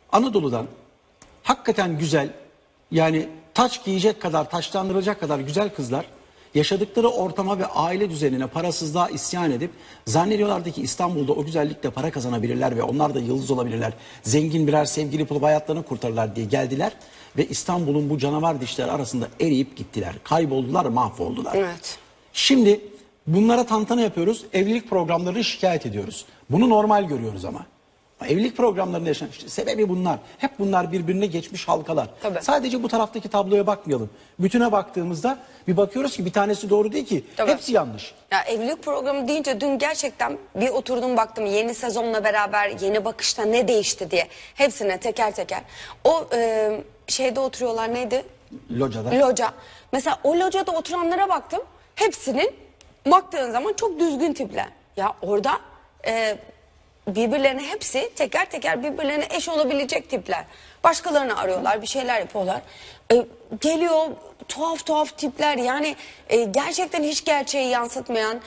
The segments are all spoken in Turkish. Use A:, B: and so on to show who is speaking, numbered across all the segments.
A: Anadolu'dan hakikaten güzel, yani taç giyecek kadar, taçlandırılacak kadar güzel kızlar yaşadıkları ortama ve aile düzenine, parasızlığa isyan edip zannediyorlardı ki İstanbul'da o güzellikle para kazanabilirler ve onlar da yıldız olabilirler. Zengin birer sevgili bulup hayatlarını kurtarırlar diye geldiler ve İstanbul'un bu canavar dişleri arasında eriyip gittiler. Kayboldular, mahvoldular.
B: Evet.
A: Şimdi bunlara tantana yapıyoruz, evlilik programlarını şikayet ediyoruz. Bunu normal görüyoruz ama. Evlilik programlarında yaşanan işte sebebi bunlar. Hep bunlar birbirine geçmiş halkalar.
B: Tabii.
A: Sadece bu taraftaki tabloya bakmayalım. Bütüne baktığımızda bir bakıyoruz ki bir tanesi doğru değil ki.
B: Tabii.
A: Hepsi yanlış.
B: Ya evlilik programı deyince dün gerçekten bir oturdum baktım yeni sezonla beraber yeni bakışta ne değişti diye. Hepsine teker teker. O şeyde oturuyorlar neydi?
A: Locada.
B: Loca. Mesela o locada oturanlara baktım. Hepsinin baktığın zaman çok düzgün tipler. Ya orada birbirlerine hepsi teker teker birbirlerine eş olabilecek tipler. Başkalarını arıyorlar, bir şeyler yapıyorlar. Geliyor tuhaf tuhaf tipler, yani gerçekten hiç gerçeği yansıtmayan,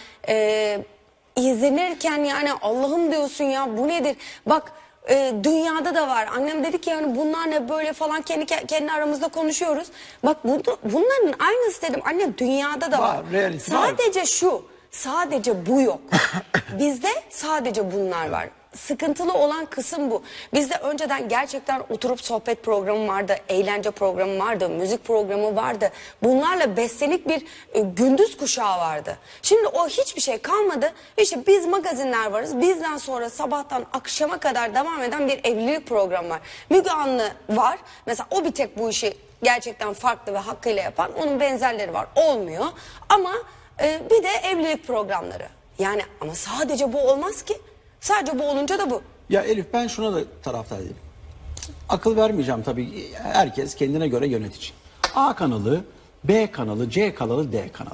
B: izlenirken yani Allah'ım diyorsun ya bu nedir? Bak dünyada da var. Annem dedi ki yani bunlar ne böyle falan, kendi aramızda konuşuyoruz. Bak bunların aynısı dedim. Anne dünyada da var. Sadece şu, sadece bu yok. Bizde sadece bunlar var. Sıkıntılı olan kısım bu. Bizde önceden gerçekten oturup sohbet programı vardı, eğlence programı vardı, müzik programı vardı. Bunlarla beslenip bir gündüz kuşağı vardı. Şimdi o hiçbir şey kalmadı. İşte biz magazinler varız. Bizden sonra sabahtan akşama kadar devam eden bir evlilik programı var. Müge Anlı var. Mesela o bir tek bu işi gerçekten farklı ve hakkıyla yapan. Onun benzerleri var. Olmuyor. Ama bir de evlilik programları. Yani ama sadece bu olmaz ki. Sadece bu olunca da bu.
A: Ya Elif, ben şuna da taraftar değilim. Akıl vermeyeceğim tabii. Herkes kendine göre yönetici. A kanalı, B kanalı, C kanalı, D kanalı.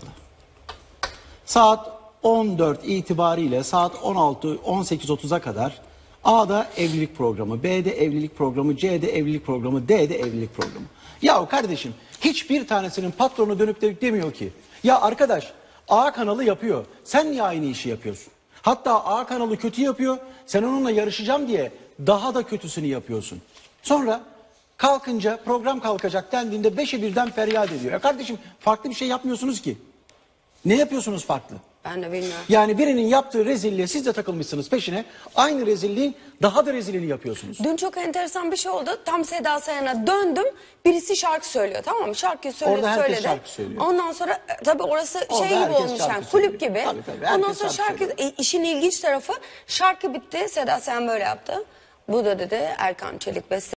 A: Saat 14 itibariyle saat 18.30'a kadar A'da evlilik programı, B'de evlilik programı, C'de evlilik programı, D'de evlilik programı. Yahu kardeşim, hiçbir tanesinin patronu dönüp de demiyor ki ya arkadaş A kanalı yapıyor, sen niye aynı işi yapıyorsun? Hatta A kanalı kötü yapıyor, sen onunla yarışacağım diye daha da kötüsünü yapıyorsun. Sonra kalkınca, program kalkacak dendiğinde 5'e birden feryat ediyor. Ya kardeşim, farklı bir şey yapmıyorsunuz ki. Ne yapıyorsunuz farklı?
B: Ben de bilmiyorum.
A: Yani birinin yaptığı rezilliğe siz de takılmışsınız peşine. Aynı rezilliğin daha da rezilini yapıyorsunuz.
B: Dün çok enteresan bir şey oldu. Tam Seda Sayan'a döndüm. Birisi şarkı söylüyor, tamam mı? Şarkıyı
A: Orada herkes
B: söyledi.
A: şarkı söylüyor.
B: Ondan sonra tabii orası
A: Orada
B: şey gibi
A: herkes
B: olmuş
A: şarkı
B: yani,
A: söylüyor.
B: kulüp gibi.
A: Tabii,
B: Ondan
A: herkes
B: sonra
A: şarkı
B: işin ilginç tarafı, şarkı bitti. Seda Sayan böyle yaptı. Bu da dedi Erkan Çelik beste.